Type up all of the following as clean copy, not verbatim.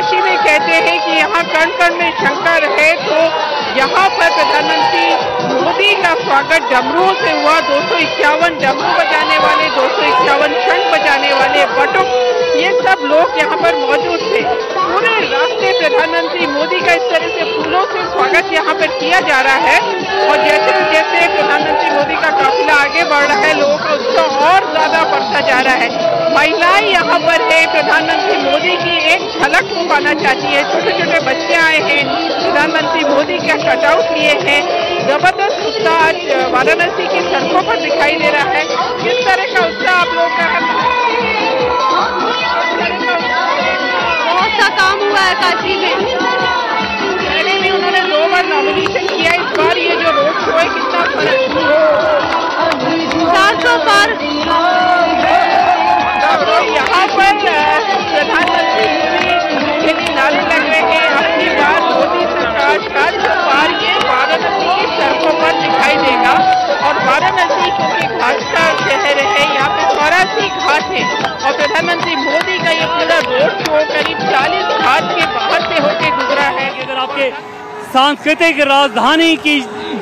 इसीलिए कहते हैं कि यहाँ कण कण में शंकर है। तो यहाँ पर प्रधानमंत्री मोदी का स्वागत डमरुओं से हुआ। 251 डमरू बजाने वाले, 251 शंख बजाने वाले, बटुक, ये सब लोग यहाँ पर मौजूद थे। पूरे रास्ते प्रधानमंत्री मोदी का इस तरह से फूलों से स्वागत यहाँ पर किया जा रहा है। और जैसे जैसे प्रधानमंत्री मोदी का काफिला आगे बढ़ रहा है, लोगों का उत्साह और ज्यादा बढ़ता जा रहा है। महिलाएं यहाँ पर है, प्रधानमंत्री मोदी की एक झलक को पाना चाहती है। छोटे छोटे बच्चे आए हैं, प्रधानमंत्री मोदी का कटआउट लिए हैं। जबरदस्त उत्साह आज वाराणसी की सड़कों पर दिखाई दे रहा है। किस तरह का उत्साह आप लोगों का है? बहुत सा काम हुआ है काशी में। पहले भी उन्होंने 2 बार नॉमिनेशन किया, इस बार ये जो रोड शो है कितना फर्क 400 पार। तो यहाँ पर प्रधानमंत्री मोदी के लिए नारे लग रहे हैं, अपनी बार मोदी सरकार 400 पार ये वाराणसी की सड़कों पर दिखाई देगा। और वाराणसी क्योंकि घाट का शहर है, यहाँ पे 84 घाट है और प्रधानमंत्री मोदी का ये पूरा रोड शो करीब 40 घाट के बाहर से होकर गुजरा है। अगर आपके सांस्कृतिक राजधानी की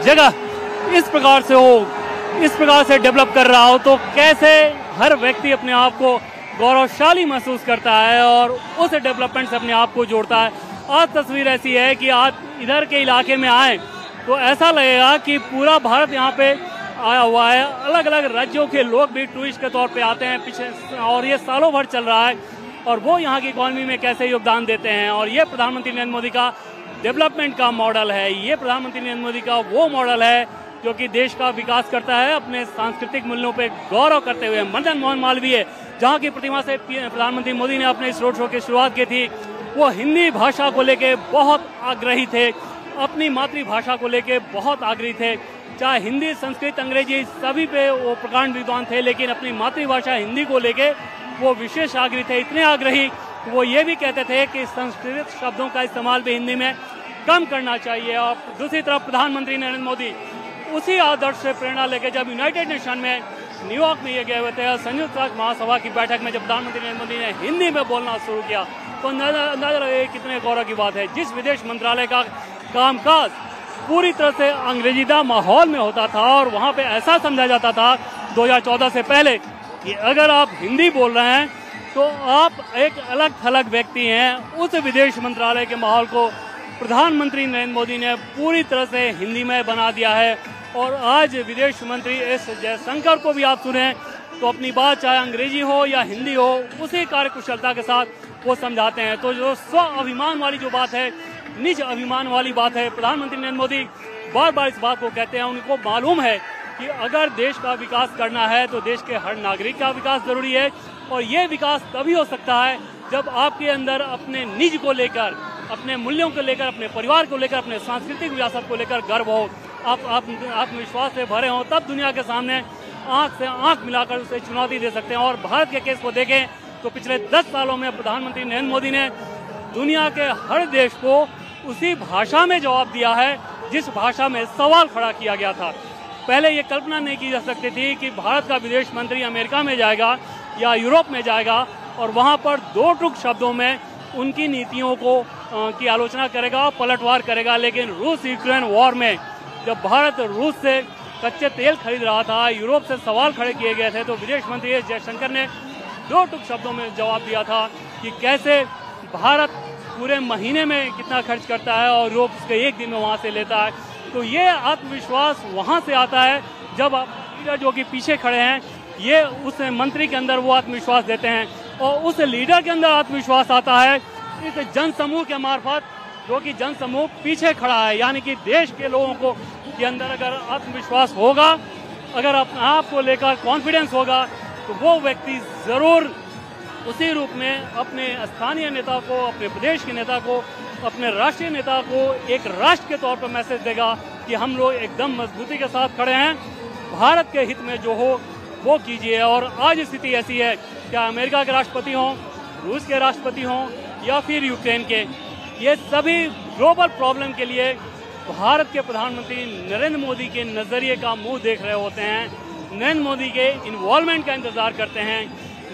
जगह इस प्रकार से हो, इस प्रकार से डेवलप कर रहा हो, तो कैसे हर व्यक्ति अपने आप को गौरवशाली महसूस करता है और उस डेवलपमेंट से अपने आप को जोड़ता है। आज तस्वीर ऐसी है कि आप इधर के इलाके में आए तो ऐसा लगेगा कि पूरा भारत यहाँ पे आया हुआ है। अलग अलग राज्यों के लोग भी टूरिस्ट के तौर पे आते हैं पीछे, और ये सालों भर चल रहा है। और वो यहाँ की इकॉनमी में कैसे योगदान देते हैं, और ये प्रधानमंत्री नरेंद्र मोदी का डेवलपमेंट का मॉडल है। ये प्रधानमंत्री नरेंद्र मोदी का वो मॉडल है जो कि देश का विकास करता है, अपने सांस्कृतिक मूल्यों पे गौरव करते हुए। मदन मोहन मालवीय जहाँ की प्रतिमा से प्रधानमंत्री मोदी ने अपने इस रोड शो की शुरुआत की थी, वो हिंदी भाषा को लेके बहुत आग्रही थे, अपनी मातृभाषा को लेके बहुत आग्रही थे। चाहे हिंदी, संस्कृत, अंग्रेजी सभी पे वो प्रकांड विद्वान थे, लेकिन अपनी मातृभाषा हिंदी को लेके वो विशेष आग्रही थे। इतने आग्रही वो ये भी कहते थे कि संस्कृत शब्दों का इस्तेमाल भी हिंदी में कम करना चाहिए। और दूसरी तरफ प्रधानमंत्री नरेंद्र मोदी उसी आदर्श से प्रेरणा लेके जब यूनाइटेड नेशन में न्यूयॉर्क में ये गए हुए थे, संयुक्त राष्ट्र महासभा की बैठक में जब प्रधानमंत्री नरेंद्र मोदी ने हिंदी में बोलना शुरू किया, तो अंदाजा लगे कितने गौरव की बात है। जिस विदेश मंत्रालय का कामकाज पूरी तरह से अंग्रेजीदा माहौल में होता था और वहाँ पे ऐसा समझा जाता था 2014 से पहले कि अगर आप हिंदी बोल रहे हैं तो आप एक अलग थलग व्यक्ति हैं, उस विदेश मंत्रालय के माहौल को प्रधानमंत्री नरेंद्र मोदी ने पूरी तरह से हिंदी में बना दिया है। और आज विदेश मंत्री एस जयशंकर को भी आप सुने तो अपनी बात चाहे अंग्रेजी हो या हिंदी हो, उसी कार्यकुशलता के साथ वो समझाते हैं। तो जो स्व अभिमान वाली जो बात है, निज अभिमान वाली बात है, प्रधानमंत्री नरेंद्र मोदी बार बार इस बात को कहते हैं। उनको मालूम है कि अगर देश का विकास करना है तो देश के हर नागरिक का विकास जरूरी है। और ये विकास तभी हो सकता है जब आपके अंदर अपने निज को लेकर, अपने मूल्यों को लेकर, अपने परिवार को लेकर, अपने सांस्कृतिक विरासत को लेकर गर्व हो, आप आत्मविश्वास से भरे हों, तब दुनिया के सामने आंख से आंख मिलाकर उसे चुनौती दे सकते हैं। और भारत के केस को देखें तो पिछले 10 सालों में प्रधानमंत्री नरेंद्र मोदी ने दुनिया के हर देश को उसी भाषा में जवाब दिया है जिस भाषा में सवाल खड़ा किया गया था। पहले ये कल्पना नहीं की जा सकती थी कि भारत का विदेश मंत्री अमेरिका में जाएगा या यूरोप में जाएगा और वहाँ पर 2 टुक शब्दों में उनकी नीतियों को की आलोचना करेगा, पलटवार करेगा। लेकिन रूस यूक्रेन वॉर में जब भारत रूस से कच्चे तेल खरीद रहा था, यूरोप से सवाल खड़े किए गए थे, तो विदेश मंत्री एस जयशंकर ने 2 टुक शब्दों में जवाब दिया था कि कैसे भारत पूरे महीने में कितना खर्च करता है और यूरोप उसके 1 दिन में वहाँ से लेता है। तो ये आत्मविश्वास वहाँ से आता है जब आप लीडर जो कि पीछे खड़े हैं, ये उस मंत्री के अंदर वो आत्मविश्वास देते हैं। और उस लीडर के अंदर आत्मविश्वास आता है इस जन समूह के मार्फत, जो कि जन समूह पीछे खड़ा है। यानी कि देश के लोगों को के अंदर अगर आत्मविश्वास होगा, अगर अपने आप को लेकर कॉन्फिडेंस होगा, तो वो व्यक्ति जरूर उसी रूप में अपने स्थानीय नेता को, अपने प्रदेश के नेता को, अपने राष्ट्रीय नेता को एक राष्ट्र के तौर पर मैसेज देगा कि हम लोग एकदम मजबूती के साथ खड़े हैं, भारत के हित में जो हो वो कीजिए। और आज स्थिति ऐसी है, क्या अमेरिका के राष्ट्रपति हों, रूस के राष्ट्रपति हों या फिर यूक्रेन के, ये सभी ग्लोबल प्रॉब्लम के लिए भारत के प्रधानमंत्री नरेंद्र मोदी के नजरिए का मुंह देख रहे होते हैं, नरेंद्र मोदी के इन्वॉल्वमेंट का इंतजार करते हैं,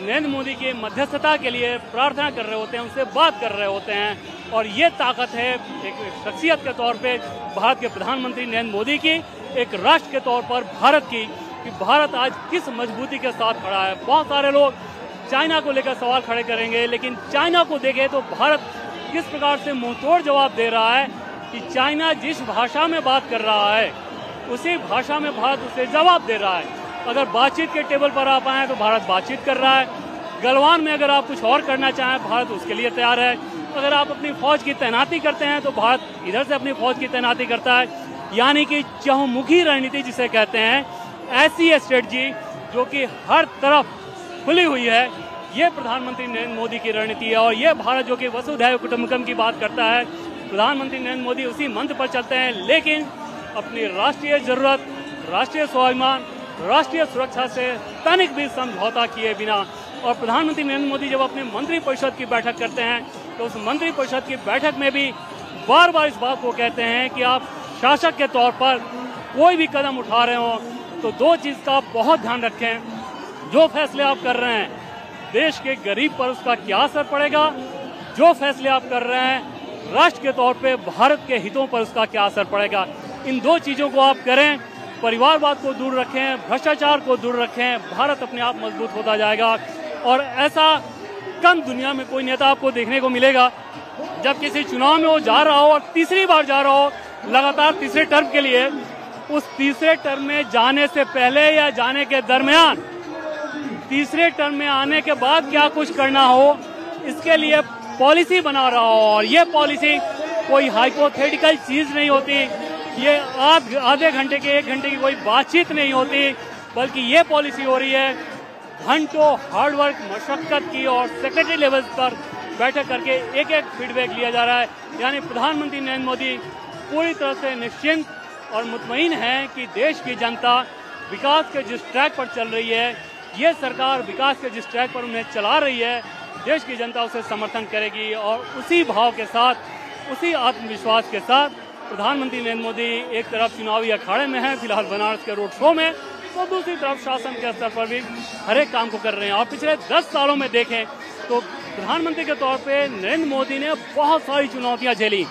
नरेंद्र मोदी की मध्यस्थता के लिए प्रार्थना कर रहे होते हैं, उनसे बात कर रहे होते हैं। और ये ताकत है एक शख्सियत के तौर पे भारत के प्रधानमंत्री नरेंद्र मोदी की, एक राष्ट्र के तौर पर भारत की, कि भारत आज किस मजबूती के साथ खड़ा है। बहुत सारे लोग चाइना को लेकर सवाल खड़े करेंगे, लेकिन चाइना को देखें तो भारत किस प्रकार से मुंहतोड़ जवाब दे रहा है कि चाइना जिस भाषा में बात कर रहा है उसी भाषा में भारत उसे जवाब दे रहा है। अगर बातचीत के टेबल पर आप आए तो भारत बातचीत कर रहा है। गलवान में अगर आप कुछ और करना चाहें, भारत उसके लिए तैयार है। अगर आप अपनी फौज की तैनाती करते हैं तो भारत इधर से अपनी फौज की तैनाती करता है। यानी कि चहुमुखी रणनीति जिसे कहते हैं, ऐसी स्ट्रेटजी जो कि हर तरफ खुली हुई है, ये प्रधानमंत्री नरेंद्र मोदी की रणनीति है। और ये भारत जो कि वसुधैव कुटुंबकम की बात करता है, प्रधानमंत्री नरेंद्र मोदी उसी मंत्र पर चलते हैं, लेकिन अपनी राष्ट्रीय जरूरत, राष्ट्रीय स्वाभिमान, राष्ट्रीय सुरक्षा से तनिक भी समझौता किए बिना। और प्रधानमंत्री नरेंद्र मोदी जब अपने मंत्रिपरिषद की बैठक करते हैं तो उस मंत्रिपरिषद की बैठक में भी बार बार इस बात को कहते हैं कि आप शासक के तौर पर कोई भी कदम उठा रहे हो तो दो चीज का बहुत ध्यान रखें। जो फैसले आप कर रहे हैं देश के गरीब पर उसका क्या असर पड़ेगा, जो फैसले आप कर रहे हैं राष्ट्र के तौर पे भारत के हितों पर उसका क्या असर पड़ेगा। इन दो चीजों को आप करें, परिवारवाद को दूर रखें, भ्रष्टाचार को दूर रखें, भारत अपने आप मजबूत होता जाएगा। और ऐसा कम दुनिया में कोई नेता आपको देखने को मिलेगा जब किसी चुनाव में वो जा रहा हो और तीसरी बार जा रहा हो लगातार तीसरे टर्म के लिए, उस तीसरे टर्म में जाने से पहले या जाने के दरमियान, तीसरे टर्म में आने के बाद क्या कुछ करना हो इसके लिए पॉलिसी बना रहा हो। और ये पॉलिसी कोई हाइपोथेटिकल चीज नहीं होती, ये आधे घंटे के 1 घंटे की कोई बातचीत नहीं होती, बल्कि ये पॉलिसी हो रही है घंटों हार्डवर्क मशक्कत की और सेक्रेटरी लेवल पर बैठक करके एक एक फीडबैक लिया जा रहा है। यानी प्रधानमंत्री नरेंद्र मोदी पूरी तरह से निश्चिंत और मुतमईन है कि देश की जनता विकास के जिस ट्रैक पर चल रही है, ये सरकार विकास के जिस ट्रैक पर उन्हें चला रही है, देश की जनता उसे समर्थन करेगी। और उसी भाव के साथ, उसी आत्मविश्वास के साथ प्रधानमंत्री नरेंद्र मोदी एक तरफ चुनावी अखाड़े में हैं, फिलहाल बनारस के रोड शो में, तो दूसरी तरफ शासन के स्तर पर भी हर एक काम को कर रहे हैं। और पिछले 10 सालों में देखें तो प्रधानमंत्री के तौर पे नरेंद्र मोदी ने बहुत सारी चुनौतियां झेली।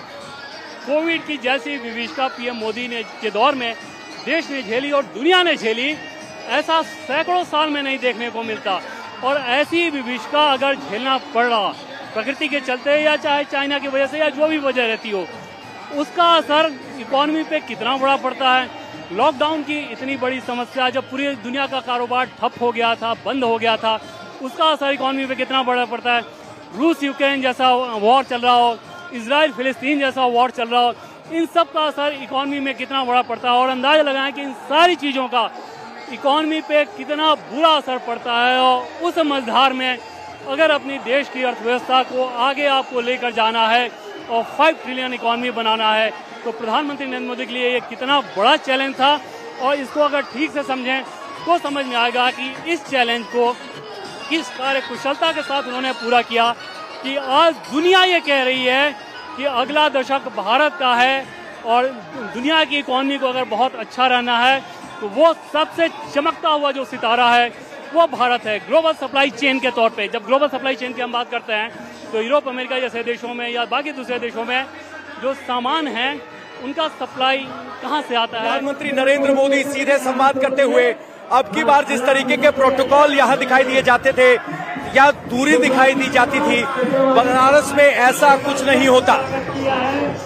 कोविड की जैसी विभीषिका पीएम मोदी ने के दौर में देश ने झेली और दुनिया ने झेली, ऐसा सैकड़ों साल में नहीं देखने को मिलता। और ऐसी विभीषिका अगर झेलना पड़ रहा प्रकृति के चलते या चाहे चाइना की वजह से या जो भी वजह रहती हो, उसका असर इकोनॉमी पे कितना बड़ा पड़ता है। लॉकडाउन की इतनी बड़ी समस्या, जब पूरी दुनिया का कारोबार ठप हो गया था, बंद हो गया था, उसका असर इकोनॉमी पे कितना बड़ा पड़ता है। रूस यूक्रेन जैसा वॉर चल रहा हो, इजराइल फिलिस्तीन जैसा वॉर चल रहा हो, इन सब का असर इकोनॉमी में कितना बड़ा पड़ता है। और अंदाजा लगाएं कि इन सारी चीजों का इकोनॉमी पे कितना बुरा असर पड़ता है। और उस मझधार में अगर अपनी देश की अर्थव्यवस्था को आगे आपको लेकर जाना है और 5 ट्रिलियन इकोनॉमी बनाना है, तो प्रधानमंत्री नरेंद्र मोदी के लिए ये कितना बड़ा चैलेंज था। और इसको अगर ठीक से समझें तो समझ में आएगा कि इस चैलेंज को किस कार्य कुशलता के साथ उन्होंने पूरा किया कि आज दुनिया ये कह रही है कि अगला दशक भारत का है और दुनिया की इकोनॉमी को अगर बहुत अच्छा रहना है तो वो सबसे चमकता हुआ जो सितारा है वो भारत है ग्लोबल सप्लाई चेन के तौर पे। जब ग्लोबल सप्लाई चेन की हम बात करते हैं तो यूरोप अमेरिका जैसे देशों में या बाकी दूसरे देशों में जो सामान है उनका सप्लाई कहां से आता है। प्रधानमंत्री नरेंद्र मोदी सीधे संवाद करते हुए अब की बार जिस तरीके के प्रोटोकॉल यहाँ दिखाई दिए जाते थे या दूरी दिखाई दी जाती थी, बनारस में ऐसा कुछ नहीं होता।